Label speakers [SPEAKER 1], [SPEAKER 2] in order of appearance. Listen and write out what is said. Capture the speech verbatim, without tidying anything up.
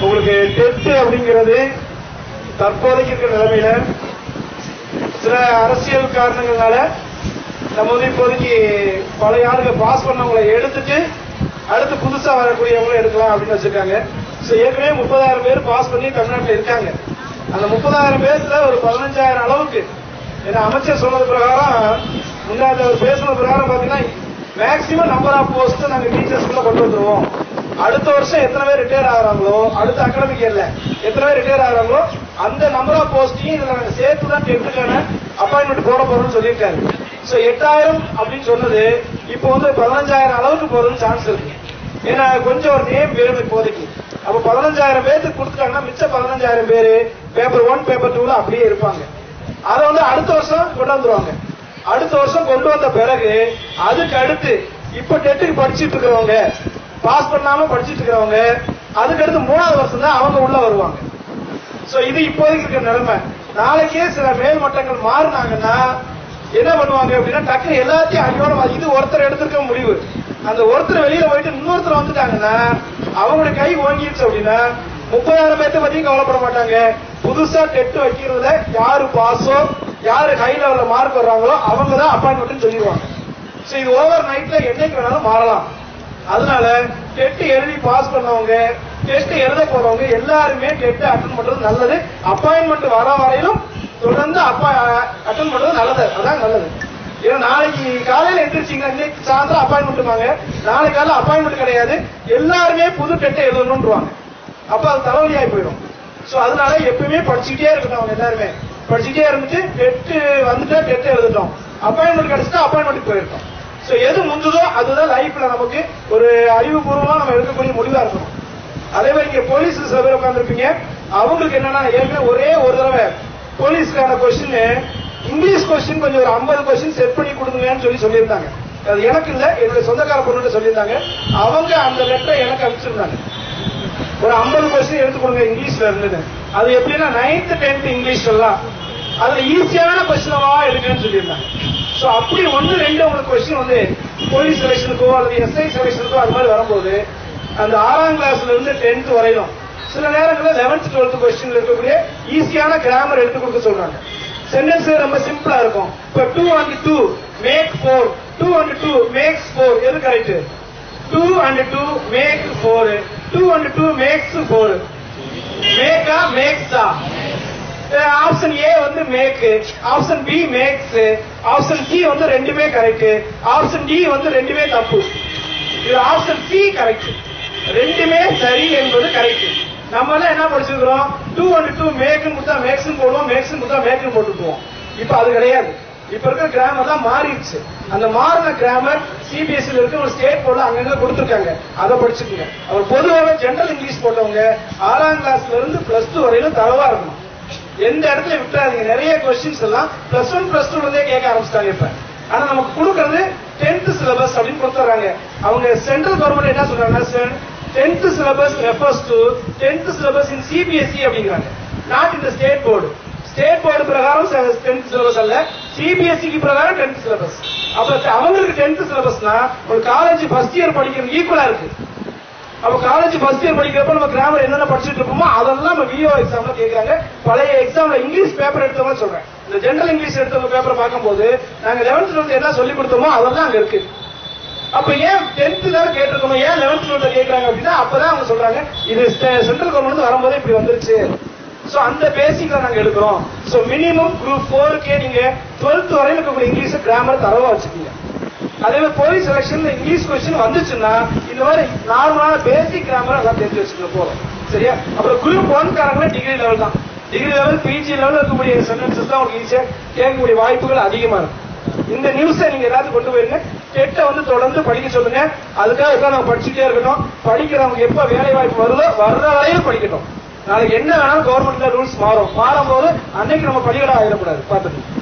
[SPEAKER 1] உங்களுக்கு டெஸ்ட் அப்படிங்கிறது தற்போதைக்கு இருக்கிற நிலைமையில சில அரசியல் காரணங்களால நம்ம வந்து இப்போதைக்கு பழைய ஆளுங்க பாஸ் பண்ணவங்களை எடுத்துட்டு அடுத்து புதுசா வரக்கூடியவங்களும் எடுக்கலாம் அப்படின்னு வச்சிருக்காங்க. ஏற்கனவே முப்பதாயிரம் பேர் பாஸ் பண்ணி தமிழ்நாட்டில் இருக்காங்க. அந்த முப்பதாயிரம் பேர்ல ஒரு பதினஞ்சாயிரம் அளவுக்கு ஏன்னா அமைச்சர் சொன்னது பிரகாரம் முன்னாடி அவர் பேசுன பிரகாரம் பாத்தீங்கன்னா மேக்சிமம் நம்பர் ஆஃப் போஸ்ட் நாங்க டீச்சர்ஸ்க்குள்ள கொண்டு வந்துருவோம். அடுத்த வருஷம் எத்தனை பேர் ரிட்டையர் ஆகிறாங்களோ அடுத்த அகாடமிக் இயர்ல எத்தனை பேர் ரிட்டையர் ஆகிறாங்களோ அந்த நம்பர் ஆஃப் போஸ்டையும் இதுல நாங்க சேர்த்து தான் டென்த்துக்கான அப்பாயின்மெண்ட் போட போறோம்னு சொல்லியிருக்காரு. சோ எட்டாயிரம் அப்படின்னு சொன்னது இப்போ வந்து பதினஞ்சாயிரம் அளவுக்கு போறதுன்னு சான்ஸ் இருக்கு. ஏன்னா கொஞ்சம் ஒரு நேம் வேணும் இப்போதைக்கு. அப்ப பதினஞ்சாயிரம் பேருக்கு கொடுத்துட்டாங்கன்னா மிச்சம் பதினஞ்சாயிரம் பேரு பேப்பர் ஒன் பேப்பர் டூல அப்படியே இருப்பாங்க. அதை வந்து அடுத்த வருஷம் கொண்டு வந்துருவாங்க. அடுத்த வருஷம் கொண்டு வந்த பிறகு அதுக்கு அடுத்து இப்ப டெட்டுக்கு படிச்சுட்டு இருக்கிறவங்க பாஸ் பண்ணாம படிச்சுட்டு இருக்கிறவங்க அதுக்கு அடுத்து மூணாவது வருஷம் தான் அவங்க உள்ள வருவாங்க. சோ இது இப்போதைக்கு இருக்கிற நிலைமை. நாளைக்கே சில மேல் மட்டங்கள் மாறினாங்கன்னா என்ன பண்ணுவாங்க அப்படின்னா டக்கு எல்லாத்தையும் அங்கோட இது ஒருத்தர் எடுத்திருக்க முடிவு. அந்த ஒருத்தர் வெளியில போயிட்டு இன்னொருத்தர் வந்துட்டாங்கன்னா அவங்களுடைய கை ஓங்கிடுச்சு அப்படின்னா முப்பதாயிரம் பேர்த்த பத்தியும் கவலைப்பட மாட்டாங்க. புதுசா டெட் வைக்கிறதுல யாரு பாஸோ யாரு ஹை லெவல்ல மார்க் வர்றாங்களோ அவங்க தான் அப்பாயின்மெண்ட் சொல்லிடுவாங்க. சோ இது ஓவர் நைட்ல என்னைக்கு வேணாலும் மாறலாம். அதனால டெட் எழுதி பாஸ் பண்ணவங்க டெஸ்ட் எழுத போறவங்க எல்லாருமே டெட் அட்டன் பண்றது நல்லது. அப்பாயின்மெண்ட் வர வரையிலும் தொடர்ந்து அட்டன் பண்றது நல்லது. அதான் நல்லது. ஏன்னா நாளைக்கு காலையில எந்திரிச்சிங்கன்னா இன்னைக்கு சாயந்தரம் அப்பாயின்மெண்ட் வாங்க, நாளைக்கு காலையில் அப்பாயின்மெண்ட் கிடையாது, எல்லாருமே புது டெட்டை எழுதணும்ன்றாங்க. அப்ப அது தலைவலியாகி போயிடும். சோ அதனால எப்பவுமே படிச்சுட்டே இருக்கட்டும். அவங்க எல்லாருமே படிச்சுட்டே இருந்துட்டு டெட் வந்துட்டா டெட் எழுதிட்டோம், அப்பாயின்மெண்ட் கிடைச்சிட்டா அப்பாயின்மெண்ட் போயிருக்கோம். சோ எது முந்ததோ அதுதான் லைஃப்ல நமக்கு ஒரு அறிவுபூர்வமா நம்ம எடுக்கக்கூடிய முடிவா இருக்கணும். அதே மாதிரி இங்க போலீஸ் சில பேர் உட்காந்துருப்பீங்க. அவங்களுக்கு என்னன்னா ஏற்கனவே ஒரே ஒரு தடவை போலீஸ்க்கான கொஸ்டின் இங்கிலீஷ் கொஸ்டின் கொஞ்சம் ஒரு ஐம்பது கொஸ்டின் செட் பண்ணி கொடுங்கன்னு சொல்லி சொல்லியிருந்தாங்க. அது எனக்கு இல்ல, என்னுடைய சொந்தக்கார பொண்ணு சொல்லியிருந்தாங்க. அவங்க அந்த லெட்டரை எனக்கு அனுப்பிச்சிருந்தாங்க. ஒரு ஐம்பது கொஸ்டின் எடுத்து கொடுங்க இங்கிலீஷ்ல இருந்தது. அது எப்படின்னா நைன்த் டென்த் இங்கிலீஷ் எல்லாம் அதுல ஈஸியான கொஸ்டினவா எடுங்கன்னு சொல்லியிருந்தாங்க. சோ அப்படி ஒன்னு ரெண்டு உங்களுக்கு கொஸ்டின் வந்து போலீஸ் செலக்ஷனுக்கோ அல்லது எஸ்ஐ செலக்ஷனுக்கோ அது மாதிரி வரும்போது அந்த ஆறாம் கிளாஸ்ல இருந்து டென்த் வரையிலும் சில நேரங்களில் லெவன்த் டுவெல்த் கொஸ்டின்ல இருக்கக்கூடிய ஈஸியான கிராமர் எடுத்து கொடுக்க சொல்றாங்க. சென்டென்ஸ் ரொம்ப சிம்பிளா இருக்கும். இப்ப two and two make four, two and two makes four, எது correct? Two and two make four, two and two makes four. மேக்கா மேக்ஸா? ஆப்ஷன் ஏ வந்து make, option B makes, option C வந்து ரெண்டுமே கரெக்ட், ஆப்ஷன் டி வந்து ரெண்டுமே தப்பு. இது ஆப்ஷன் சி கரெக்ட், ரெண்டுமே சரி என்பது கரெக்ட். நம்ம எல்லாம் என்ன படிச்சிருக்கிறோம்? டூ அண்ட் டூ மேக்னு கொடுத்தா மேக்ஸ் போடுவோம், மேக்ஸ் கொடுத்தா மேக்னு போட்டுக்குவோம். இப்ப அது கிடையாது. இப்ப இருக்கிற கிராமர் தான் மாறிடுச்சு. அந்த மாறின கிராமர் சிபிஎஸ்இ இருக்க ஒரு ஸ்டேட் போர்டு அங்கங்க கொடுத்துருக்காங்க. அதை படிச்சுக்கோங்க. அவர் பொதுவாக ஜெனரல் இங்கிலீஷ் போட்டவங்க ஆறாம் கிளாஸ்ல இருந்து பிளஸ் டூ வரையிலும் தரவா இருக்கணும். எந்த இடத்துல விட்டுறாதீங்க. நிறைய கொஸ்டின்ஸ் எல்லாம் பிளஸ் ஒன் பிளஸ் டூ இருந்தே கேட்க ஆரம்பிச்சிட்டாங்க இப்ப. ஆனா நமக்கு கொடுக்கறது டென்த் சிலபஸ் அப்படின்னு கொடுத்துறாங்க. அவங்க சென்ட்ரல் கவர்மெண்ட் என்ன சொல்றாங்க? Tenth syllabus refers to tenth syllabus in CBSE அப்படிங்கிறாங்க. நாட் இந்த ஸ்டேட் போர்டு. ஸ்டேட் போர்டு பிரகாரம் டென்த் சிலபஸ் அல்ல, சிபிஎஸ்இக்கு பிரகாரம் டென்த் சிலபஸ். அப்ப அவங்களுக்கு டென்த் சிலபஸ்னா ஒரு காலேஜ் ஃபர்ஸ்ட் இயர் படிக்கிறது ஈக்குவலா இருக்கு. அப்ப காலேஜ் ஃபர்ஸ்ட் இயர் படிக்கிறப்ப நம்ம கிராமர் என்னென்ன படிச்சுட்டு இருப்போமோ அதெல்லாம் நம்ம விஓ எக்ஸாம்ல கேட்கறாங்க. பழைய எக்ஸாம்ல இங்கிலீஷ் பேப்பர் எடுத்தவங்க சொல்றேன். இந்த ஜெனரல் இங்கிலீஷ் எடுத்தவங்க பேப்பர் பார்க்கும்போது நாங்க லெவன்த் டுவெல்த் என்ன சொல்லி கொடுத்தோமோ அதெல்லாம் அங்க இருக்கு. அப்ப ஏன் டென்த் தானே கேட்டிருக்கணும், ஏன் லெவன்த் டுவெல்த் கேட்கறாங்க அப்படின்னா அப்பதான் அவங்க சொல்றாங்க இது சென்ட்ரல் கவர்மெண்ட் வரும்போது இப்படி வந்துருச்சு. சோ அந்த பேசிக்ல நாங்க எடுக்கிறோம். சோ மினிமம் குரூப் போருக்கே நீங்க டுவெல்த் வரையில இருக்கக்கூடிய இங்கிலீஷ் கிராமர் தரவா வச்சுக்கீங்க. அதே மாதிரி போலீஸ் செலக்ஷன்ல இங்கிலீஷ் கொஸ்டின் வந்துச்சுன்னா இந்த மாதிரி நார்மலான பேசிக் கிராமர் எல்லாம் தெரிஞ்சு வச்சுக்க போறோம். சரியா? அப்புறம் குரூப் ஒன் காரங்களே டிகிரி லெவல் தான். டிகிரி லெவல் பிஜி லெவல் இருக்கக்கூடிய சென்டென்சஸ் தான் உங்களுக்கு ஈஸியா கேட்கக்கூடிய வாய்ப்புகள் அதிகமா இருக்கும். இந்த நியூஸை நீங்க எல்லாத்தையும் கொண்டு போயிருங்க. டெட்டை வந்து தொடர்ந்து படிக்க சொல்லுங்க. அதுக்காக உட்காந்து நம்ம படிச்சுட்டே இருக்கட்டும். படிக்கிறவங்க எப்ப வேலை வாய்ப்பு வருதோ வர்ற வரையும் படிக்கட்டும். நாளைக்கு என்ன வேணாலும் கவர்மெண்ட்ல ரூல்ஸ் மாறும். மாறும் போது அன்னைக்கு நம்ம பள்ளிக்கூடம் ஆகிடக்கூடாது. பாத்துக்கணும்.